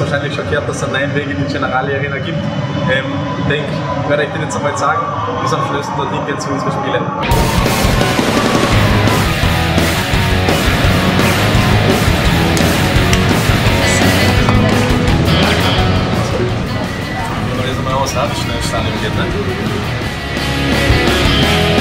wahrscheinlich schon gehört, dass es einen neuen Weg in die Generali Arena gibt. Ich denke, ich werde euch den jetzt einmal sagen, bis am Schluss dorthin gehen zu unseren Spielen. Wenn man jetzt mal aus, wie schnell das Stadion geht, ne?